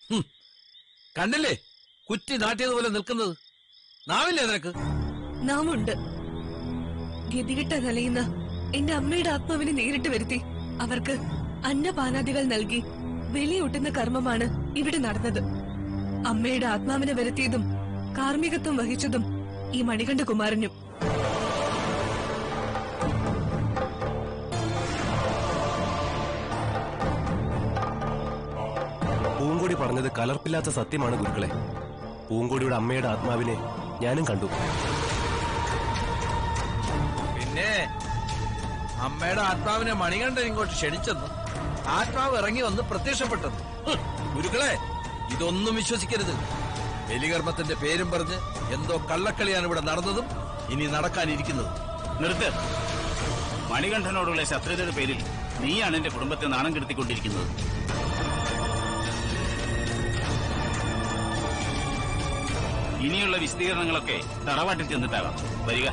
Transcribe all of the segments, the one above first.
കണ്ടില്ലേ കുറ്റി നാട്ടിയതുപോലെ നിൽക്കുന്നത്? നാവില്ലേ നിനക്ക്? നാമുണ്ട്. ഗതികിട്ട നിലയുന്ന എന്റെ അമ്മയുടെ ആത്മാവിനെ നേരിട്ട് വരുത്തി അവർക്ക് അന്നപാനാദികൾ നൽകി വെളിയൂട്ടുന്ന കർമ്മമാണ് ഇവിടെ നടന്നത്. അമ്മയുടെ ആത്മാവിനെ വരുത്തിയതും കാർമ്മികത്വം വഹിച്ചതും ഈ മണികണ്ഠകുമാരനും. പൂങ്കോടി പറഞ്ഞത് കലർപ്പില്ലാത്ത സത്യമാണ് ഗുരുക്കളെ. പൂങ്കോടിയുടെ അമ്മയുടെ ആത്മാവിനെ ഞാനും കണ്ടു. പിന്നെ അമ്മയുടെ ആത്മാവിനെ മണികണ്ഠൻ ഇങ്ങോട്ട് ക്ഷണിച്ചെന്ന് ആത്മാവ് ഇറങ്ങി വന്ന് പ്രത്യക്ഷപ്പെട്ടത്. ഗുരുക്കളെ, ഇതൊന്നും വിശ്വസിക്കരുത്. ബലികർമ്മത്തിന്റെ പേരും പറഞ്ഞ് എന്തോ കള്ളക്കളിയാണ് ഇവിടെ നടന്നതും ഇനി നടക്കാനിരിക്കുന്നത്. നിർത്ത്. മണികണ്ഠനോടുള്ള ശത്രുതയുടെ പേരിൽ നീയാണ് എന്റെ കുടുംബത്തെ നാണം കെടുത്തിക്കൊണ്ടിരിക്കുന്നത്. ഇനിയുള്ള വിശദീകരണങ്ങളൊക്കെ തറവാട്ടിൽ ചെന്നിട്ടാകാം. വരിക.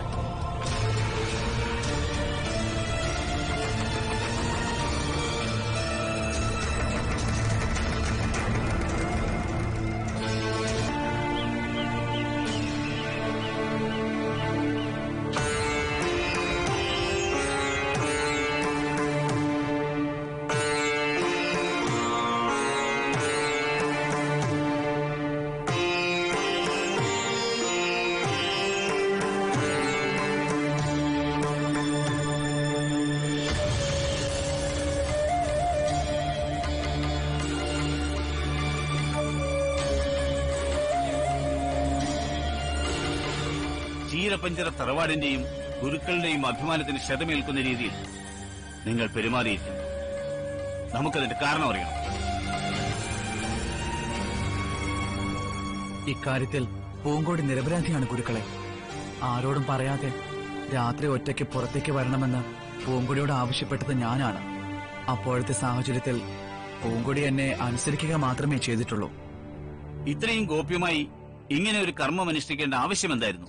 ക്ഷീരപഞ്ചര തറവാടിന്റെയും ഗുരുക്കളുടെയും അഭിമാനത്തിന് ക്ഷതമേൽക്കുന്ന രീതിയിൽ നിങ്ങൾ പെരുമാറിയിരിക്കുന്നു. നമുക്കതിന്റെ കാരണം അറിയണം. ഇക്കാര്യത്തിൽ പൂങ്കോടി നിരപരാധിയാണ് ഗുരുക്കളെ. ആരോടും പറയാതെ രാത്രി ഒറ്റയ്ക്ക് പുറത്തേക്ക് വരണമെന്ന് പൂങ്കോടിയോട് ആവശ്യപ്പെട്ടത് ഞാനാണ്. അപ്പോഴത്തെ സാഹചര്യത്തിൽ പൂങ്കോടി എന്നെ അനുസരിക്കുക മാത്രമേ ചെയ്തിട്ടുള്ളൂ. ഇത്രയും ഗോപ്യമായി ഇങ്ങനെ ഒരു കർമ്മം അനുഷ്ഠിക്കേണ്ട ആവശ്യം എന്തായിരുന്നു?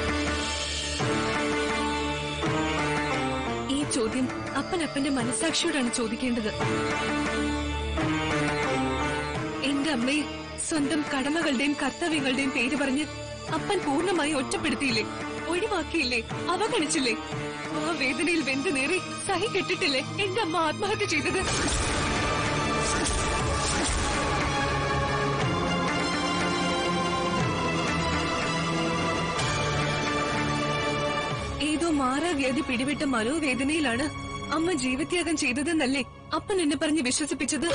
ഈ ചോദ്യം അപ്പനപ്പന്റെ മനസാക്ഷിയോടാണ് ചോദിക്കേണ്ടത്. എന്റെ അമ്മയെ സ്വന്തം കടമകളുടെയും കർത്തവ്യങ്ങളുടെയും പേര് പറഞ്ഞ് അപ്പൻ പൂർണ്ണമായി ഒറ്റപ്പെടുത്തിയില്ലേ, ഒഴിവാക്കിയില്ലേ, അവഗണിച്ചില്ലേ? ആ വേദനയിൽ വെന്ത് നേറി സഹി കെട്ടിട്ടില്ലേ എന്റെ അമ്മ ആത്മഹത്യ ചെയ്തത്? ഏതോ മാറാവ്യാധി പിടിവിട്ട മനോവേദനയിലാണ് അമ്മ ജീവത്യാഗം ചെയ്തതെന്നല്ലേ അപ്പൻ എന്നെ പറഞ്ഞ് വിശ്വസിപ്പിച്ചത്?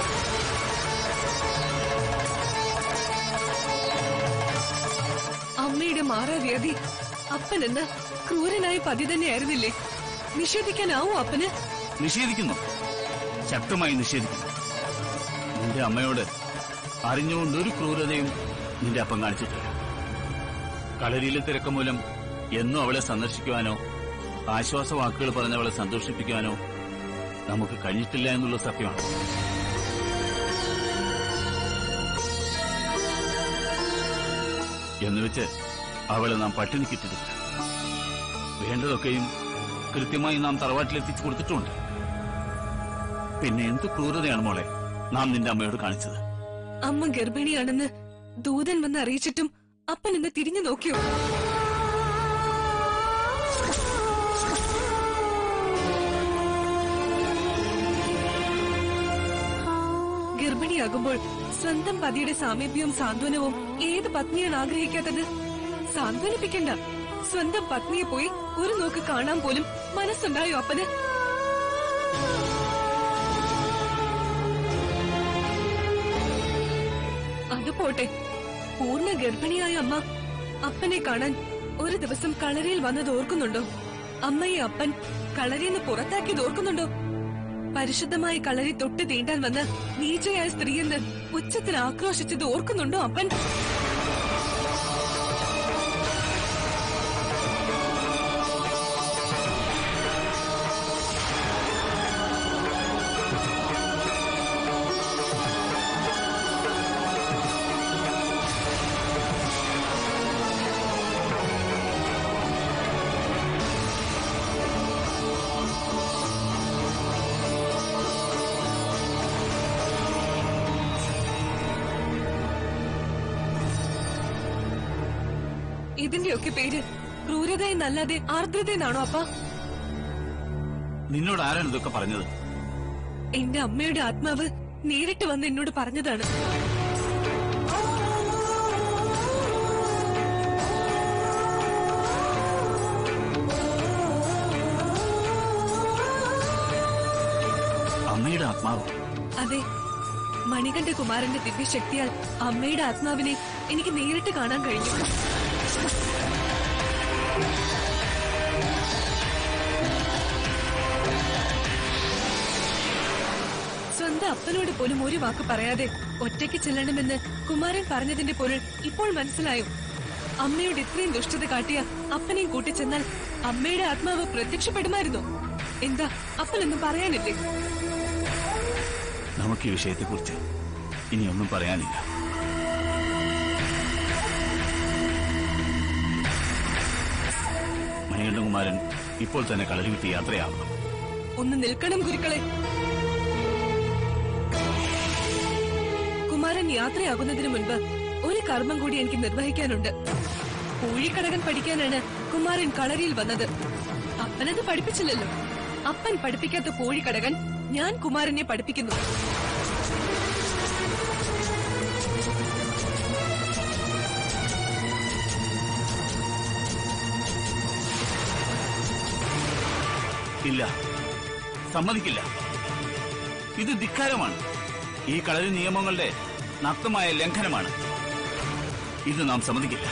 അമ്മയുടെ മാറാവ്യാധി അപ്പൻ എന്ന ക്രൂരനായ പതി തന്നെയായിരുന്നില്ലേ? നിഷേധിക്കാനാവോ അപ്പന്? നിഷേധിക്കുന്നു, ശക്തമായി നിഷേധിക്കുന്നു. നിന്റെ അമ്മയോട് അറിഞ്ഞുകൊണ്ട് ഒരു ക്രൂരതയും നിന്റെ അപ്പം കാണിച്ചിട്ടില്ല. കളരിയിലെ തിരക്ക് മൂലം എന്നും അവളെ സന്ദർശിക്കുവാനോ ആശ്വാസവാക്കുകൾ പറഞ്ഞ് അവളെ സന്തോഷിപ്പിക്കുവാനോ നമുക്ക് കഴിഞ്ഞിട്ടില്ല എന്നുള്ള സത്യമാണ്. എന്നുവെച്ച് അവളെ നാം പട്ടിണിക്കിട്ടിട്ടില്ല. വേണ്ടതൊക്കെയും കൃത്യമായി നാം തറവാട്ടിലെത്തിച്ചു കൊടുത്തിട്ടുണ്ട്. പിന്നെ എന്ത് ക്രൂരതയാണ് മോളെ നാം നിന്റെ അമ്മയോട് കാണിച്ചത്? അമ്മ ഗർഭിണിയാണെന്ന് ദൂതൻ വന്ന് അറിയിച്ചിട്ടും അപ്പൻ എന്നെ തിരിഞ്ഞു നോക്കിയോ? ഗർഭിണിയാകുമ്പോൾ സ്വന്തം പതിയുടെ സാമീപ്യവും സാന്ത്വനവും ഏത് പത്നിയാണ് ആഗ്രഹിക്കാത്തത്? സാന്ത്വനിപ്പിക്കണ്ട, സ്വന്തം പത്നിയെ പോയി ഒരു നോക്ക് കാണാൻ പോലും മനസ്സുണ്ടായോ അപ്പന്? അതുപോട്ടെ, പൂർണ്ണ ഗർഭിണിയായ അമ്മ അപ്പനെ കാണാൻ ഒരു ദിവസം കളരിയിൽ വന്നത് ഓർക്കുന്നുണ്ടോ? അമ്മയെ അപ്പൻ കളരിന്ന് പുറത്താക്കിയത് ഓർക്കുന്നുണ്ടോ? പരിശുദ്ധമായ കളരി തൊട്ട് തീണ്ടാൻ വന്ന് നീചയായ സ്ത്രീയെന്ന് ഉച്ചത്തിൽ ആക്രോശിച്ചത് ഓർക്കുന്നുണ്ടോ അപ്പൻ? ഇതിന്റെയൊക്കെ പേര് ക്രൂരത എന്നല്ലാതെ ആർദ്രത എന്നാണോ അപ്പ? നിന്നോട് ആരാണ് ഇതൊക്കെ പറഞ്ഞത്? എന്റെ അമ്മയുടെ ആത്മാവ് നേരിട്ട് വന്ന് എന്നോട് പറഞ്ഞതാണ്. അമ്മയുടെ ആത്മാവ്? അതെ, മണികണ്ഠകുമാരന്റെ ദിവ്യശക്തിയാൽ അമ്മയുടെ ആത്മാവിനെ എനിക്ക് നേരിട്ട് കാണാൻ കഴിഞ്ഞു. സ്വന്തം അപ്പനോട് പോലും ഒരു വാക്ക് പറയാതെ ഒറ്റയ്ക്ക് ചെല്ലണമെന്ന് കുമാരൻ പറഞ്ഞതിന്റെ പൊരുൾ ഇപ്പോൾ മനസ്സിലായോ? അമ്മയോട് ഇത്രയും ദുഷ്ടത കാട്ടിയ അപ്പനെയും കൂട്ടിച്ചെന്നാൽ അമ്മയുടെ ആത്മാവ് പ്രത്യക്ഷപ്പെടുമായിരുന്നോ? എന്താ അപ്പനൊന്നും പറയാനില്ലേ? നമുക്ക് ഈ വിഷയത്തെക്കുറിച്ച് ഇനിയൊന്നും പറയാനില്ല. മണികണ്ഠകുമാരൻ ഇപ്പോൾ തന്നെ കളരി വിട്ട് യാത്രയാവണം. ഒന്ന് നിൽക്കണം ഗുരുക്കളെ. കുമാരൻ യാത്രയാകുന്നതിന് മുൻപ് ഒരു കർമ്മം കൂടി എനിക്ക് നിർവഹിക്കാനുണ്ട്. പൂഴിക്കടകൻ പഠിക്കാനാണ് കുമാരൻ കളരിയിൽ വന്നത്. അപ്പനത് പഠിപ്പിച്ചില്ലല്ലോ. അപ്പൻ പഠിപ്പിക്കാത്ത പൂഴിക്കടകൻ ഞാൻ കുമാരനെ പഠിപ്പിക്കുന്നു. ഇല്ല, സമ്മതിക്കില്ല. ഇത് ധിക്കാരമാണ്. ഈ കളരി നിയമങ്ങളുടെ നഗ്നമായ ലംഘനമാണ്. ഇത് നാം സമ്മതിക്കില്ല.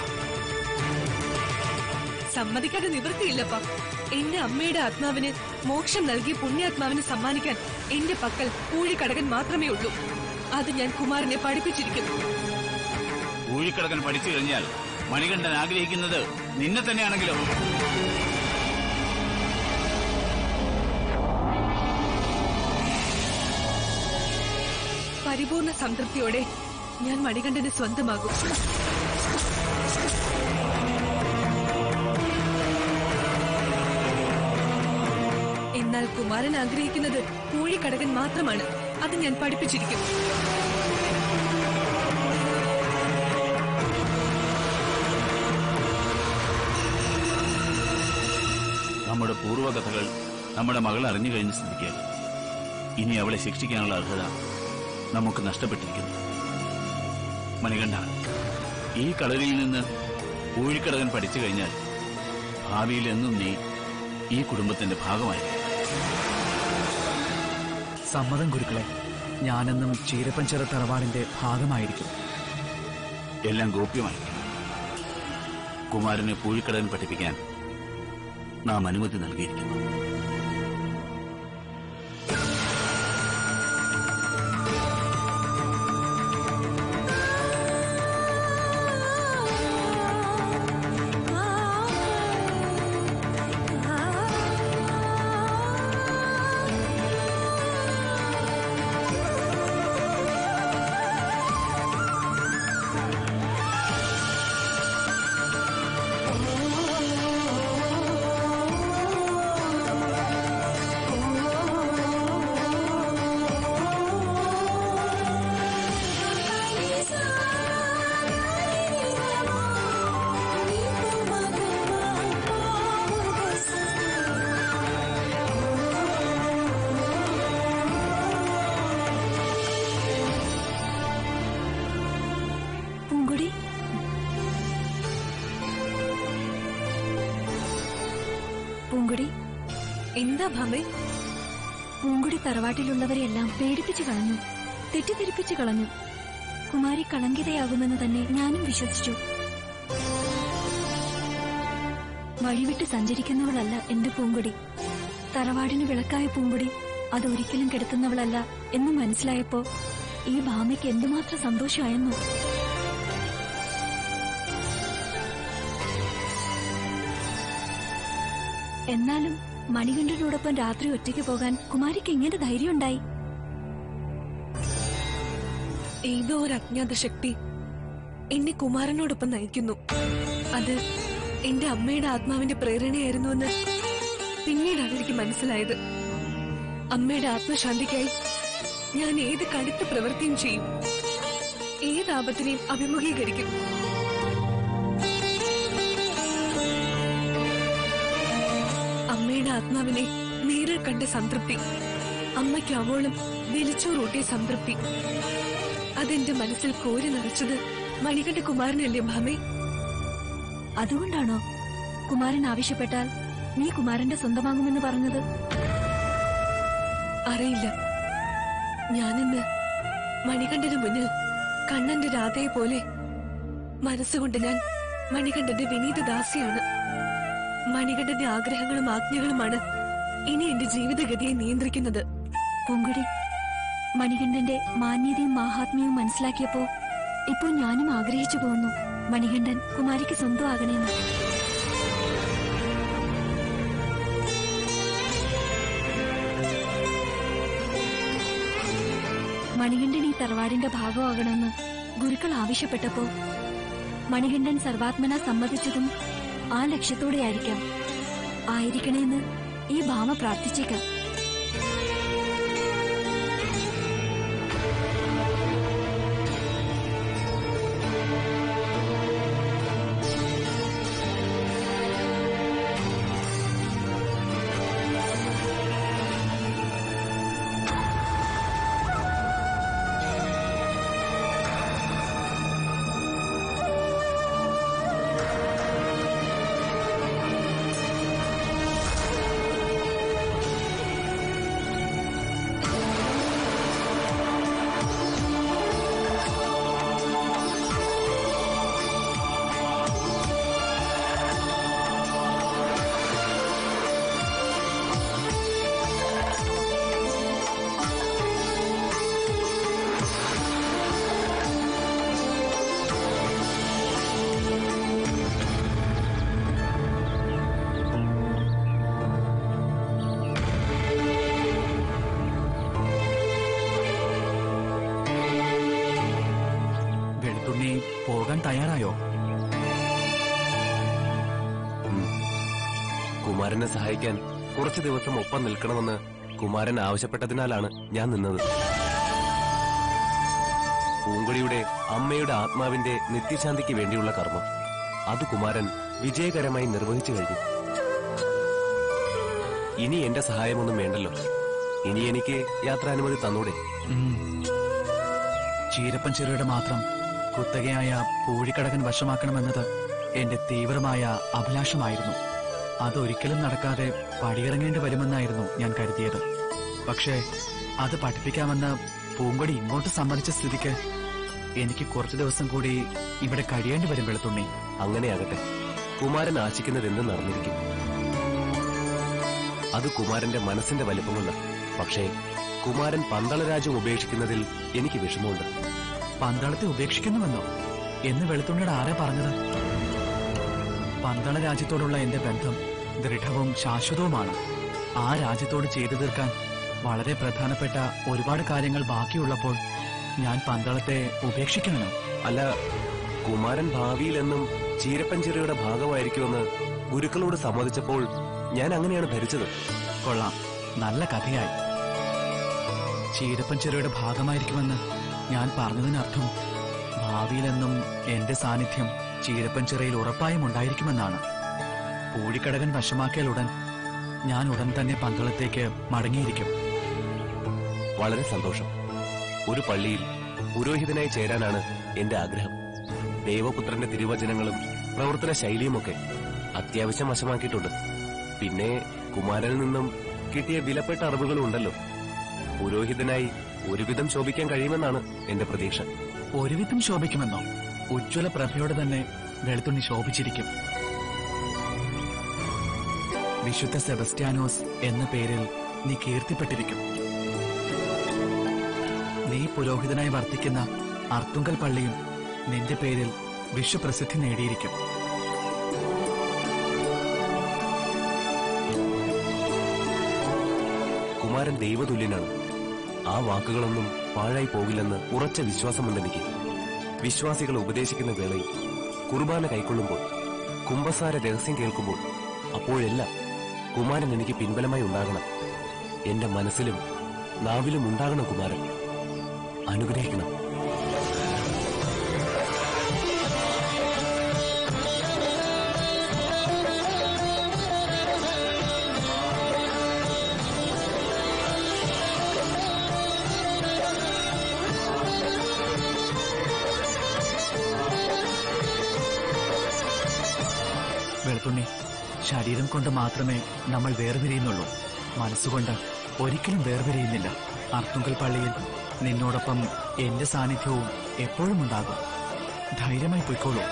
സമ്മതിക്കാതെ നിവൃത്തിയില്ലപ്പ. എന്റെ അമ്മയുടെ ആത്മാവിന് മോക്ഷം നൽകി പുണ്യാത്മാവിന് സമ്മാനിക്കാൻ എന്റെ പക്കൽ പൂഴിക്കടകൻ മാത്രമേ ഉള്ളൂ. അത് ഞാൻ കുമാരനെ പഠിപ്പിച്ചിരിക്കുന്നു. പൂഴിക്കടകൻ പഠിച്ചു കഴിഞ്ഞാൽ മണികണ്ഠൻ ആഗ്രഹിക്കുന്നത് നിന്നെ തന്നെയാണെങ്കിലോ? പരിപൂർണ സംതൃപ്തിയോടെ ഞാൻ മണികണ്ഠന് സ്വന്തമാകും. എന്നാൽ കുമാരൻ ആഗ്രഹിക്കുന്നത് പൂഴിക്കടകൻ മാത്രമാണ്. അത് ഞാൻ പഠിപ്പിച്ചിരിക്കും. നമ്മുടെ പൂർവ്വകഥകൾ നമ്മുടെ മകൾ അറിഞ്ഞു കഴിഞ്ഞ സ്ഥിതിക്ക് ഇനി അവളെ ശിക്ഷിക്കാനുള്ള അർഹത നമുക്ക് നഷ്ടപ്പെട്ടിരിക്കുന്നു. മണികണ്ഠ, ഈ കളരിയിൽ നിന്ന് പൂഴിക്കടകൻ പഠിച്ചു കഴിഞ്ഞാൽ ഭാവിയിൽ എന്നും നീ ഈ കുടുംബത്തിന്റെ ഭാഗമായി. സമ്മതം ഗുരുക്കളെ. ഞാനെന്നും ചീരപ്പഞ്ചിറ തറവാടിന്റെ ഭാഗമായിരിക്കും. എല്ലാം ഗോപ്യമായി. കുമാരനെ പൂഴിക്കടകൻ പഠിപ്പിക്കാൻ നാം അനുമതി നൽകിയിരിക്കുന്നു. പൂങ്കുടി, എന്താ ഭാമേ? പൂങ്കുടി തറവാട്ടിലുള്ളവരെയെല്ലാം പേടിപ്പിച്ചു കളഞ്ഞു, തെറ്റിദ്ധരിപ്പിച്ചു കളഞ്ഞു. കുമാരി കളങ്കിതയാകുമെന്ന് തന്നെ ഞാനും വിശ്വസിച്ചു. വഴിവിട്ട് സഞ്ചരിക്കുന്നവളല്ല എന്റെ പൂങ്കുടി. തറവാടിന് വിളക്കായ പൂങ്കുടി അതൊരിക്കലും കെടുത്തുന്നവളല്ല എന്ന് മനസ്സിലായപ്പോ ഈ ഭാമയ്ക്ക് എന്തുമാത്രം സന്തോഷമായെന്നു. എന്നാലും മണികണ്ഠനോടൊപ്പം രാത്രി ഒറ്റയ്ക്ക് പോകാൻ കുമാരിക്ക് എങ്ങനെ ധൈര്യമുണ്ടായി? ഏതോ ഒരു അജ്ഞാത ശക്തി എന്നെ കുമാരനോടൊപ്പം നയിക്കുന്നു. അത് എന്റെ അമ്മയുടെ ആത്മാവിന്റെ പ്രേരണയായിരുന്നുവെന്ന് പിന്നീടാണ് എനിക്ക് മനസ്സിലായത്. അമ്മയുടെ ആത്മശാന്തിക്കായി ഞാൻ ഏത് കടുത്ത പ്രവൃത്തിയും ചെയ്യും, ഏത് ആപത്തിനെയും അഭിമുഖീകരിക്കും. അമ്മയുടെ ആത്മാവിനെ നേരിൽ കണ്ട സംതൃപ്തി, അമ്മയ്ക്ക് അവോളം വിളിച്ചോറൂട്ടിയ സംതൃപ്തി, അതെന്റെ മനസ്സിൽ കോരി നിറച്ചത് മണികണ്ഠ കുമാരനല്ലേ ഭാമേ? അതുകൊണ്ടാണോ കുമാരൻ ആവശ്യപ്പെട്ടാൽ നീ കുമാരന്റെ സ്വന്തമാകുമെന്ന് പറഞ്ഞത്? അറിയില്ല. ഞാനിന്ന് മണികണ്ഠന് മുന്നിൽ കണ്ണന്റെ രാധയെ പോലെ മനസ്സുകൊണ്ട് ഞാൻ മണികണ്ഠന്റെ വിനീത ദാസിയാണ്. മണികണ്ഠന്റെ ആഗ്രഹങ്ങളും ആജ്ഞകളുമാണ് ഇനി എന്റെ ജീവിതഗതിയെ നിയന്ത്രിക്കുന്നത്. പൂങ്കൊടി, മണികണ്ഠന്റെ മാന്യതയും മാഹാത്മ്യവും മനസ്സിലാക്കിയപ്പോ ഇപ്പോ ഞാനും ആഗ്രഹിച്ചു പോകുന്നു മണികണ്ഠൻ കുമാരിക്ക് സ്വന്തമാകണേന്ന്. മണികണ്ഠൻ ഈ തറവാടിന്റെ ഭാഗമാകണമെന്ന് ഗുരുക്കൾ ആവശ്യപ്പെട്ടപ്പോ മണികണ്ഠൻ സർവാത്മന സമ്മതിച്ചതും ആ ലക്ഷ്യത്തോടെയായിരിക്കാം. ആയിരിക്കണേന്ന് ഈ ഭാമ പ്രാർത്ഥിച്ചേക്കാം. പോകാൻ തയ്യാറായോ? കുമാരനെ സഹായിക്കാൻ കുറച്ചു ദിവസം ഒപ്പം നിൽക്കണമെന്ന് കുമാരൻ ആവശ്യപ്പെട്ടതിനാലാണ് ഞാൻ നിന്നത്. പൂങ്കൊടിയുടെ അമ്മയുടെ ആത്മാവിന്റെ നിത്യശാന്തിക്ക് വേണ്ടിയുള്ള കർമ്മം അത് കുമാരൻ വിജയകരമായി നിർവഹിച്ചു കഴിഞ്ഞു. ഇനി എന്റെ സഹായമൊന്നും വേണ്ടല്ലോ. ഇനി എനിക്ക് യാത്രാനുമതി തന്നൂടെ? ചീരപ്പൻ ചെറുയുടെ മാത്രം കുത്തകയായ പൂഴിക്കടകൻ വശമാക്കണമെന്നത് എന്റെ തീവ്രമായ അഭിലാഷമായിരുന്നു. അതൊരിക്കലും നടക്കാതെ പടിയിറങ്ങേണ്ടി വരുമെന്നായിരുന്നു ഞാൻ കരുതിയത്. പക്ഷേ അത് പഠിപ്പിക്കാമെന്ന് പൂങ്കൊടി ഇങ്ങോട്ട് സമ്മതിച്ച സ്ഥിതിക്ക് എനിക്ക് കുറച്ചു ദിവസം കൂടി ഇവിടെ കഴിയേണ്ടി വരും വെളുത്തുണ്ണി. അങ്ങനെയാകട്ടെ. കുമാരൻ ആശിക്കുന്നത് എന്ത് നടന്നിരിക്കും. അത് കുമാരന്റെ മനസ്സിന്റെ വലിപ്പം കൊണ്ട്. പക്ഷേ കുമാരൻ പന്തളരാജ്യം ഉപേക്ഷിക്കുന്നതിൽ എനിക്ക് വിഷമമുണ്ട്. പന്തളത്തെ ഉപേക്ഷിക്കുന്നുവെന്നോ എന്ന് വെളുത്തുണ്ണിയുടെ ആരെ പറഞ്ഞത്? പന്തള രാജ്യത്തോടുള്ള എന്റെ ബന്ധം ദൃഢവും ശാശ്വതവുമാണ്. ആ രാജ്യത്തോട് ചെയ്തു തീർക്കാൻ വളരെ പ്രധാനപ്പെട്ട ഒരുപാട് കാര്യങ്ങൾ ബാക്കിയുള്ളപ്പോൾ ഞാൻ പന്തളത്തെ ഉപേക്ഷിക്കണമോ? അല്ല, കുമാരൻ ഭാവിയിലെന്നും ചീരപ്പഞ്ചെറിയുടെ ഭാഗമായിരിക്കുമെന്ന് ഗുരുക്കളോട് സമ്മതിച്ചപ്പോൾ ഞാൻ അങ്ങനെയാണ് ധരിച്ചത്. കൊള്ളാം, നല്ല കഥയായി. ചീരപ്പഞ്ചെറിയുടെ ഭാഗമായിരിക്കുമെന്ന് ഞാൻ പറഞ്ഞതിനർത്ഥം ഭാവിയിലെന്നും എന്റെ സാന്നിധ്യം ചീരപ്പഞ്ചെറിയിൽ ഉറപ്പായും ഉണ്ടായിരിക്കുമെന്നാണ്. പൂഴിക്കടകൻ വശമാക്കിയാലുടൻ ഞാൻ ഉടൻ തന്നെ പന്തളത്തേക്ക് മടങ്ങിയിരിക്കും. വളരെ സന്തോഷം. ഒരു പള്ളിയിൽ പുരോഹിതനായി ചേരാനാണ് എന്റെ ആഗ്രഹം. ദേവപുത്രന്റെ തിരുവചനങ്ങളും പ്രവർത്തന ശൈലിയുമൊക്കെ അത്യാവശ്യം വശമാക്കിയിട്ടുണ്ട്. പിന്നെ കുമാരനിൽ നിന്നും കിട്ടിയ വിലപ്പെട്ട അറിവുകളും ഉണ്ടല്ലോ. പുരോഹിതനായി ഒരുവിധം ശോഭിക്കാൻ കഴിയുമെന്നാണ് എന്റെ പ്രതീക്ഷ. ഒരുവിധം ശോഭിക്കുമെന്നോ? ഉജ്ജ്വല പ്രഭയോടെ തന്നെ വെളുത്തുണ്ണി ശോഭിച്ചിരിക്കും. വിശുദ്ധ സെബസ്റ്റ്യാനോസ് എന്ന പേരിൽ നീ കീർത്തിപ്പെട്ടിരിക്കും. നീ പുരോഹിതനായി വർത്തിക്കുന്ന അർത്തുങ്കൽ പള്ളിയും നിന്റെ പേരിൽ വിശ്വപ്രസിദ്ധി നേടിയിരിക്കും. കുമാരൻ ദൈവതുല്യനാണ്. ആ വാക്കുകളൊന്നും പാഴായി പോകില്ലെന്ന് ഉറച്ച വിശ്വാസമുണ്ടെനിക്ക്. വിശ്വാസികൾ ഉപദേശിക്കുന്ന വേളയിൽ, കുർബാന കൈക്കൊള്ളുമ്പോൾ, കുംഭസാര രഹസ്യം കേൾക്കുമ്പോൾ, അപ്പോഴെല്ലാം കുമാരൻ എനിക്ക് പിൻബലമായി ഉണ്ടാകണം. എന്റെ മനസ്സിലും നാവിലും ഉണ്ടാകണം കുമാരൻ. അനുഗ്രഹിക്കണം. ശരീരം കൊണ്ട് മാത്രമേ നമ്മൾ വേർപിരിയുന്നുള്ളൂ. മനസ്സുകൊണ്ട് ഒരിക്കലും വേർപിരിയുന്നില്ല. അർത്തുങ്കൽ പള്ളിയിൽ നിന്നോടൊപ്പം എന്റെ സാന്നിധ്യവും എപ്പോഴും ഉണ്ടാകും. ധൈര്യമായി പൊയ്ക്കോളൂ.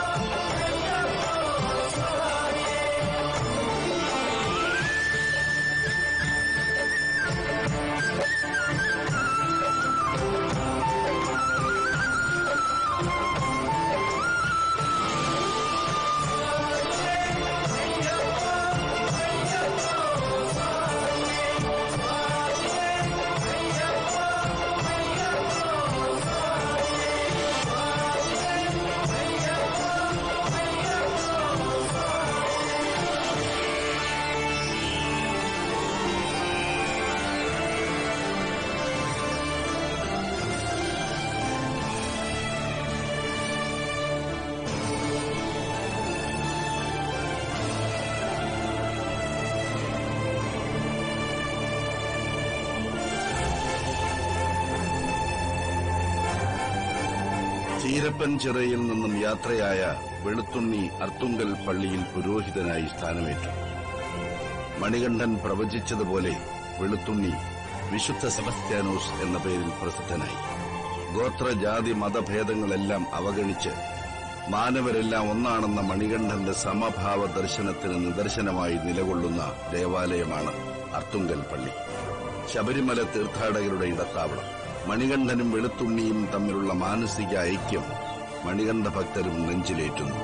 ചീരപ്പൻ ചിറയിൽ നിന്നും യാത്രയായ വെളുത്തുണ്ണി അർത്തുങ്കൽ പള്ളിയിൽ പുരോഹിതനായി സ്ഥാനമേറ്റു. മണികണ്ഠൻ പ്രവചിച്ചതുപോലെ വെളുത്തുണ്ണി വിശുദ്ധ സെബസ്ത്യാനോസ് എന്ന പേരിൽ പ്രസിദ്ധനായി. ഗോത്ര ജാതി മതഭേദങ്ങളെല്ലാം അവഗണിച്ച് മാനവരെല്ലാം ഒന്നാണെന്ന മണികണ്ഠന്റെ സമഭാവ ദർശനത്തിന് നിദർശനമായി നിലകൊള്ളുന്ന ദേവാലയമാണ് അർത്തുങ്കൽ പള്ളി. ശബരിമല തീർത്ഥാടകരുടെ ഇടത്താവളം. മണികണ്ഠനും വെളുത്തുണ്ണിയും തമ്മിലുള്ള മാനസിക ഐക്യം മണികണ്ഠ ഭക്തരും നെഞ്ചിലേറ്റുന്നു.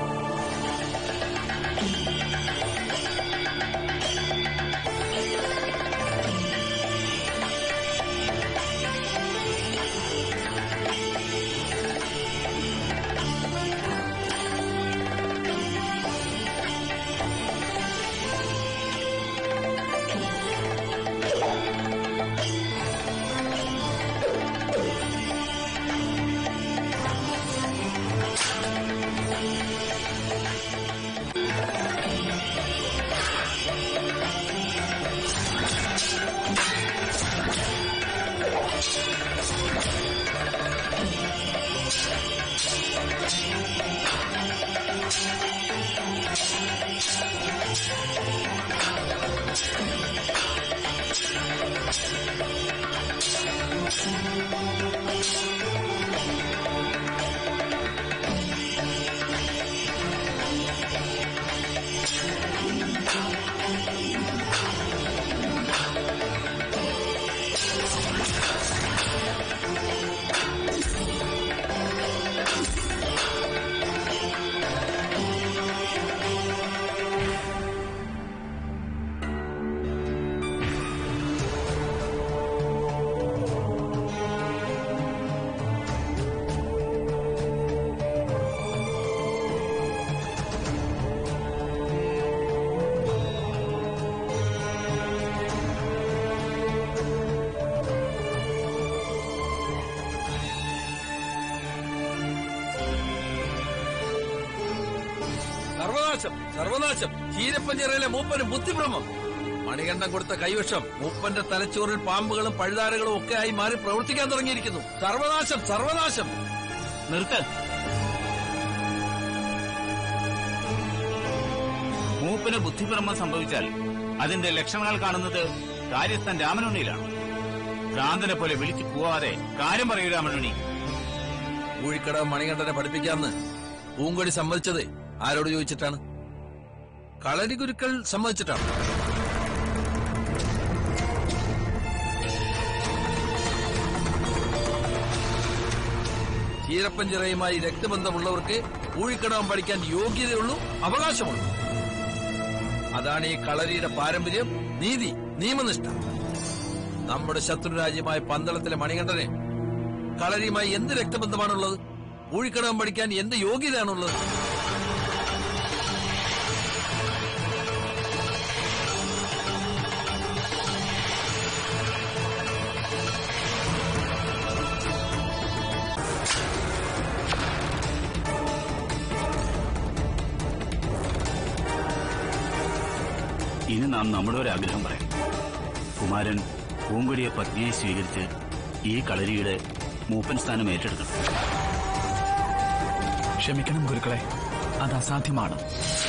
സർവനാശം. ചീരപ്പഞ്ചിറയിലെ മൂപ്പന് ബുദ്ധിഭ്രമം. മണികണ്ഠൻ കൊടുത്ത കൈവശം മൂപ്പന്റെ തലച്ചോറിൽ പാമ്പുകളും പഴുതാരകളും ഒക്കെ ആയി മാറി പ്രവർത്തിക്കാൻ തുടങ്ങിയിരിക്കുന്നു. സർവനാശം, സർവനാശം. നിർത്ത്. മൂപ്പന് ബുദ്ധിഭ്രമം സംഭവിച്ചാൽ അതിന്റെ ലക്ഷണങ്ങൾ കാണുന്നത് കാര്യസ്ഥൻ രാമനുണ്ണിയിലാണ്. ഭ്രാന്തനെ പോലെ വിളിച്ചു പോവാതെ കാര്യം പറയൂ രാമനുണ്ണി. ഊഴിക്കട മണികണ്ഠനെ പഠിപ്പിക്കാന്ന് പൂങ്കൊടി സമ്മതിച്ചത് ആരോട് ചോദിച്ചിട്ടാണ്? കളരി ഗുരുക്കൾ സമ്മതിച്ചിട്ടാണ്. ചീരപ്പഞ്ചിറയുമായി രക്തബന്ധമുള്ളവർക്ക് ഊഴിക്കടം പഠിക്കാൻ യോഗ്യതയുള്ളൂ, അവകാശമുള്ളൂ. അതാണ് ഈ കളരിയുടെ പാരമ്പര്യം, നീതി, നിയമനിഷ്ഠ. നമ്മുടെ ശത്രുരാജ്യമായ പന്തളത്തിലെ മണികണ്ഠന് കളരിയുമായി എന്ത് രക്തബന്ധമാണുള്ളത്? ഊഴിക്കടം പഠിക്കാൻ എന്ത് യോഗ്യതയാണുള്ളത്? ഇനി നാം നമ്മുടെ ഒരു ആഗ്രഹം പറയാം. കുമാരൻ പൂങ്കൊടിയെ പത്നിയെ സ്വീകരിച്ച് ഈ കളരിയുടെ മൂപ്പൻ സ്ഥാനം ഏറ്റെടുക്കണം. ക്ഷമിക്കണം ഗുരുക്കളെ, അത് അസാധ്യമാണ്.